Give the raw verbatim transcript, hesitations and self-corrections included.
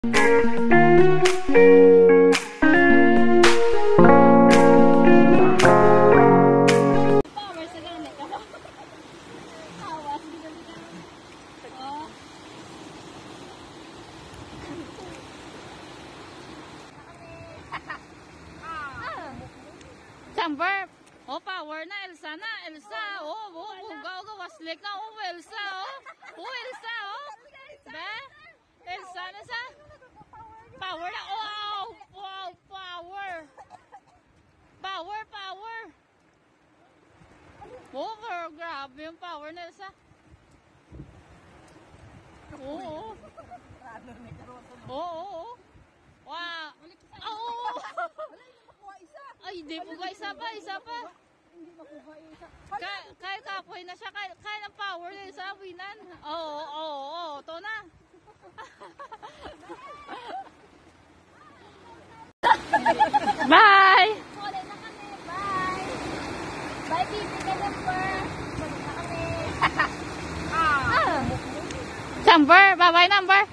Chamber, oh power na Elsa na, Elsa, oh, oh, oh, gaw gaw waslik na, oh, Elsa, oh, oh, Elsa, oh, be, Elsa na sa, power na, wow, wow, power, power, power, over, grabe yung power na Elsa, oh, oh, oh, oh, wow, oh, ay, hindi po ba isa pa, isa pa. Kaya, kaya kapoy na siya, kaya, kaya ng power na isa, winan. Oo, oo, oo, ito na. Bye! Kulay na kami, bye! Bye, baby, Chamber! Balik na kami! Chamber, bye-bye, number.